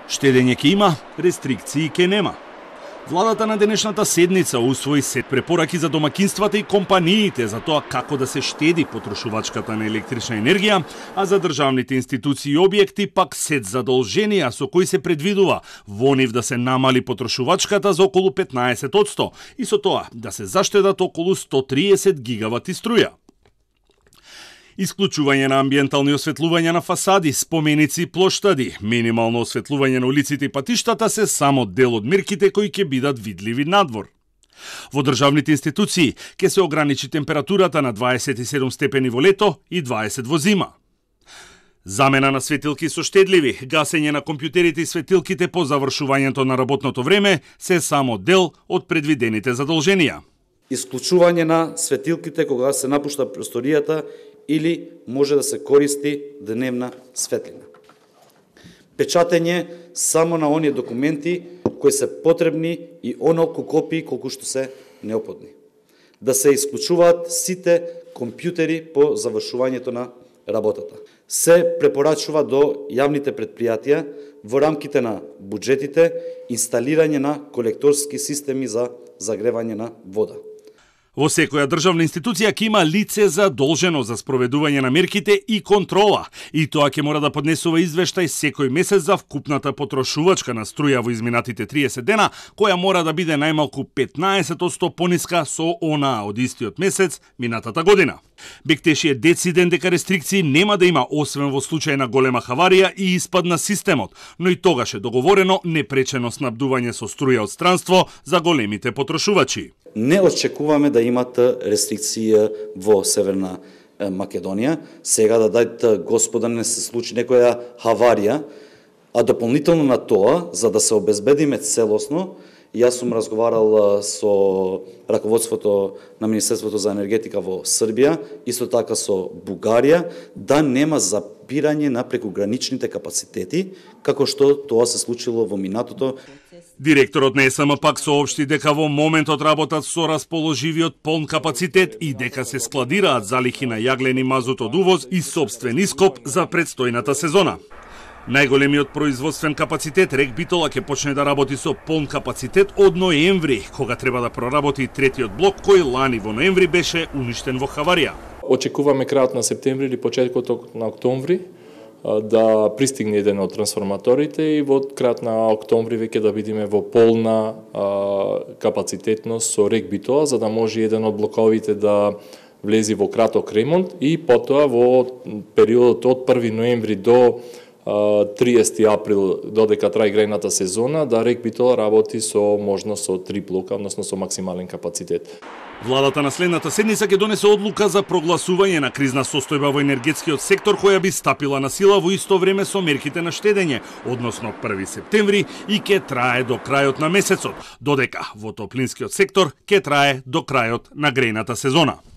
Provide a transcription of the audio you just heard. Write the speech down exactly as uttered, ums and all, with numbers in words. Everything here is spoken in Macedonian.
Штедење ќе има, рестрикции ќе нема. Владата на денешната седница усвои сет препораки за домакинствата и компаниите за тоа како да се штеди потрошувачката на електрична енергија, а за државните институции и објекти пак сет задолженија со кои се предвидува во нив да се намали потрошувачката за околу петнаесет одсто и со тоа да се заштедат околу сто триесет гигавати струја. Исклучување на амбиентални осветлувања на фасади, споменици и плоштади, минимално осветлување на улиците и патиштата се само дел од мерките кои ќе бидат видливи надвор. Во државните институции ќе се ограничи температурата на дваесет и седум степени во лето и дваесет во зима. Замена на светилки со штедливи, гасење на компјутерите и светилките по завршувањето на работното време се само дел од предвидените задолженија. Исклучување на светилките кога се напушта просторијата или може да се користи дневна светлина. Печатење само на оние документи кои се потребни и онолку копии колку што се неопходни. Да се исклучуваат сите компјутери по завршувањето на работата. Се препорачува до јавните претпријатија во рамките на буџетите инсталирање на колекторски системи за загревање на вода. Во секоја државна институција ќе има лице задолжено за спроведување на мерките и контрола, и тоа ќе мора да поднесува извештај секој месец за вкупната потрошувачка на струја во изминатите триесет дена, која мора да биде најмалку петнаесет одсто пониска со онаа од истиот месец минатата година. Бектеши е дециден дека рестрикции нема да има освен во случај на голема хаварија и испад на системот, но и тогаш е договорено непречено снабдување со струја од странство за големите потрошувачи. Не очекуваме да имат рестрикција во Северна Македонија. Сега да дајте господа не се случи некоја хаварија, а дополнително на тоа, за да се обезбедиме целосно, јас сум разговарал со раководството на Министерството за енергетика во Србија, исто така со Бугарија, да нема запирање на прекуграничните капацитети, како што тоа се случило во минатото. Директорот на Е С М пак соопшти дека во моментот работат со расположивиот полн капацитет и дека се складираат залихи на јаглени мазут од увоз и сопствен ископ за предстојната сезона. Најголемиот производствен капацитет Рек Битола ќе почне да работи со полн капацитет од ноември, кога треба да проработи третиот блок кој лани во ноември беше уништен во хаварија. Очекуваме крајот на септември или почетокот на октомври да пристигне еден од трансформаторите и во крајот на октомври веќе да бидеме во полна а, капацитетност со Рек Битола, за да може еден од блоковите да влези во краток ремонт и потоа во периодот од први ноември до триесети април, додека трај грејната сезона, да Рек Битола работи со можност со три блока, односно со максимален капацитет. Владата на следната седница ќе донесе одлука за прогласување на кризна состојба во енергетскиот сектор која би стапила на сила во исто време со мерките на штедење, односно први септември и ќе трае до крајот на месецот, додека во топлинскиот сектор ќе трае до крајот на грејната сезона.